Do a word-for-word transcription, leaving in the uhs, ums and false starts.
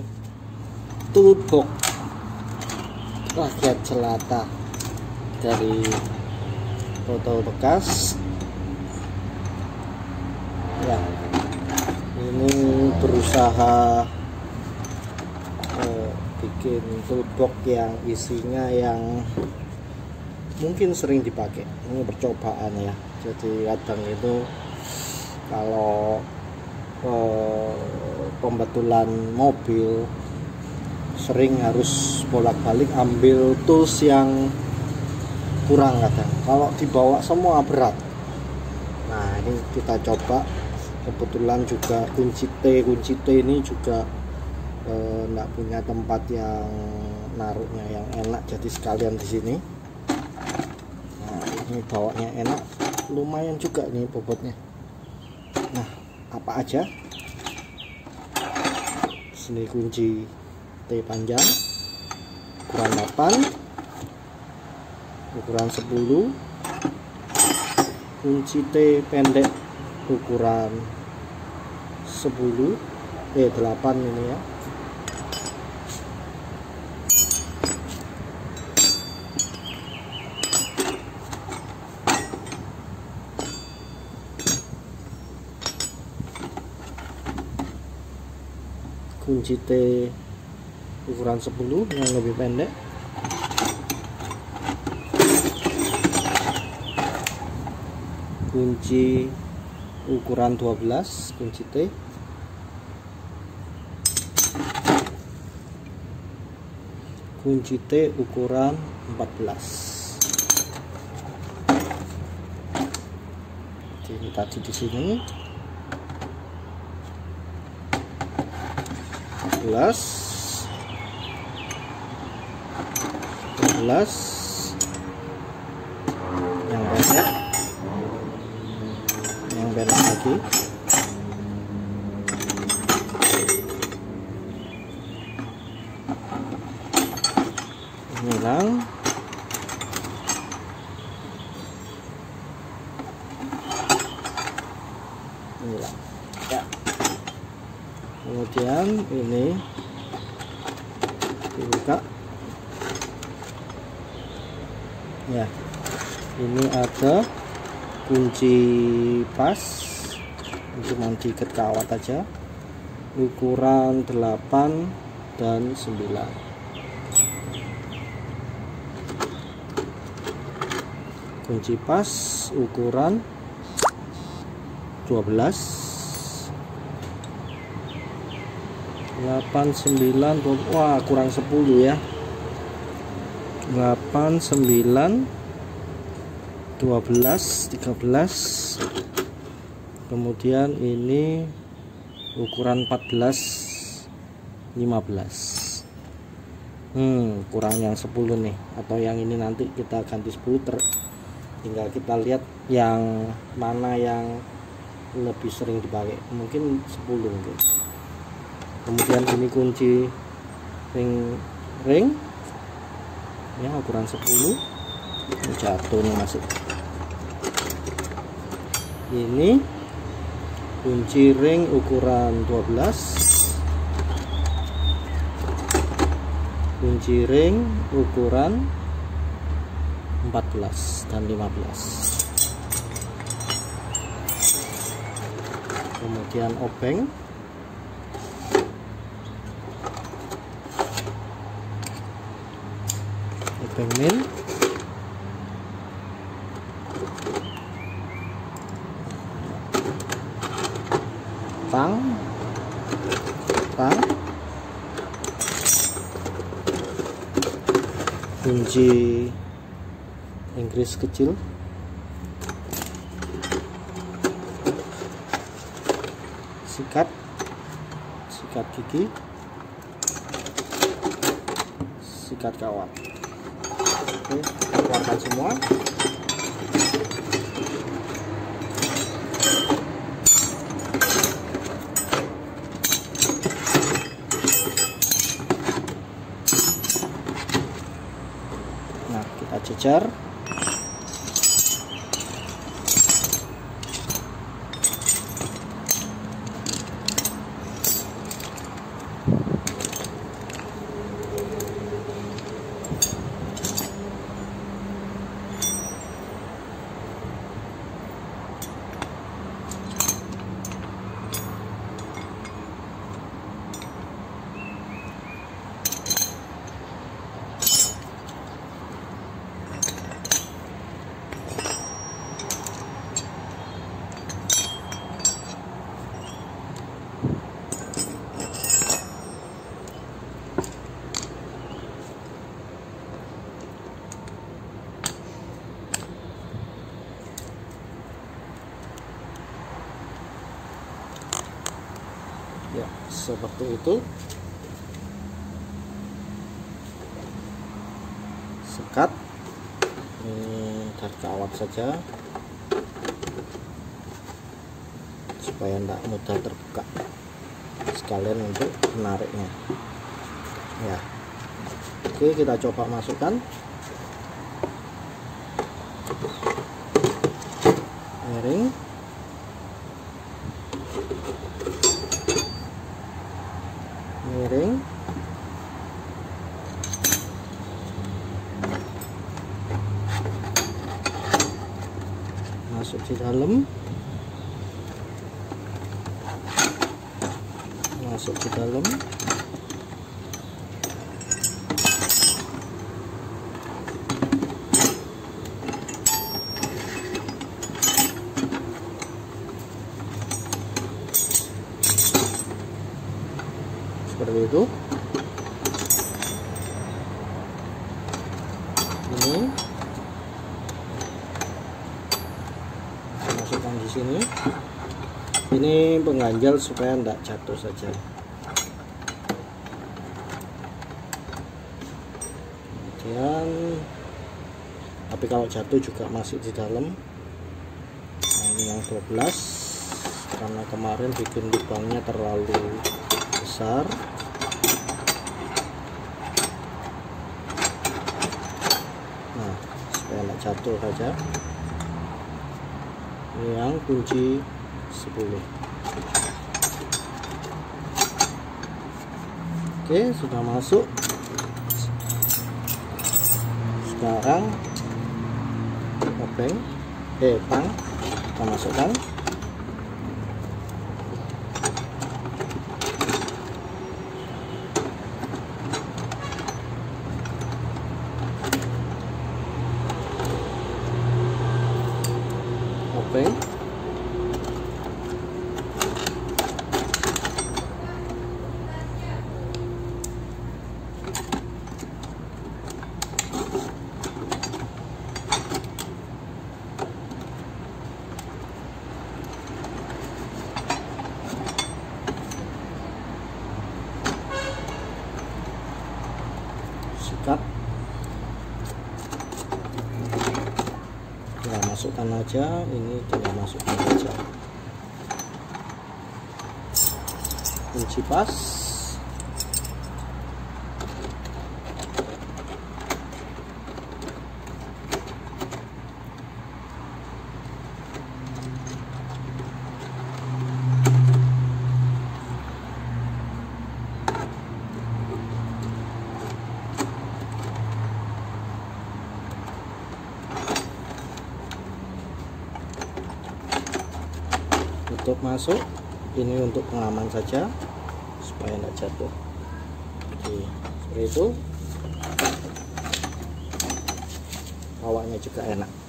toolbox rakyat jelata dari botol bekas ya. Ini berusaha eh, bikin toolbox yang isinya yang mungkin sering dipakai. Ini percobaan ya, jadi kadang itu kalau eh, pembetulan mobil sering harus bolak-balik ambil tools yang kurang kadang, kalau dibawa semua berat. Nah ini kita coba, kebetulan juga kunci T kunci T ini juga enggak eh, punya tempat yang naruhnya yang enak, jadi sekalian di sini. Nah ini bawanya enak, lumayan juga nih bobotnya. Nah apa aja, sini kunci T panjang ukuran delapan, ukuran sepuluh, kunci T pendek ukuran sepuluh eh delapan ini ya. Kunci T ukuran sepuluh yang lebih pendek. Kunci ukuran dua belas, kunci T. Kunci T ukuran empat belas. Ini tadi di sini empat belas, empat belas yang pendek, yang pendek lagi, ini lang, ini lang ya. Kemudian ini dibuka ya, ini ada kunci pas, cuma diikat kawat aja, ukuran delapan dan sembilan. Kunci pas ukuran dua belas, delapan, sembilan, wah kurang sepuluh ya. delapan, sembilan, dua belas, tiga belas. Kemudian ini ukuran empat belas, lima belas. Hmm, kurang yang sepuluh nih, atau yang ini nanti kita ganti sepuluh. Ter tinggal kita lihat yang mana yang lebih sering dipakai, mungkin sepuluh mungkin. Kemudian ini kunci ring ring ya, ukuran sepuluh. Ini jatuh nih masuk. Ini kunci ring ukuran dua belas, kunci ring ukuran empat belas dan lima belas. Kemudian obeng, obeng min, tang, tang, kunci Inggris kecil, sikat, sikat gigi, sikat kawat. Oke, keluarkan semua. Nah, kita cecer. seperti itu. Sekat ini dari kawat saja supaya tidak mudah terbuka, sekalian untuk menariknya ya. Oke, kita coba masukkan miring. Miring. Masuk di dalam. Masuk di dalam. Seperti itu. Ini masukkan di sini. Ini pengganjal supaya tidak jatuh saja. Kemudian, tapi kalau jatuh juga masih di dalam. Nah, ini yang dua belas, karena kemarin bikin lubangnya terlalu besar. Nah, supaya tidak jatuh saja. Ini yang kunci sepuluh. Oke, sudah masuk. Sekarang obeng eh tang kita masukkan. Obeng. Sikat. Kita masukkan aja, ini tinggal masukkan aja. Kunci pas. Tutup masuk. Ini untuk pengaman saja supaya tidak jatuh. Oke, seperti itu. Bawanya juga enak.